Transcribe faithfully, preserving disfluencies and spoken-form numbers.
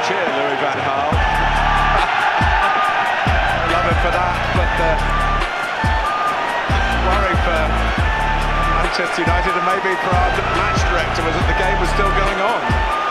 cheer, Louis van Gaal. Love him for that, but uh, worry for Manchester United and maybe for our match director was that the game was still going on.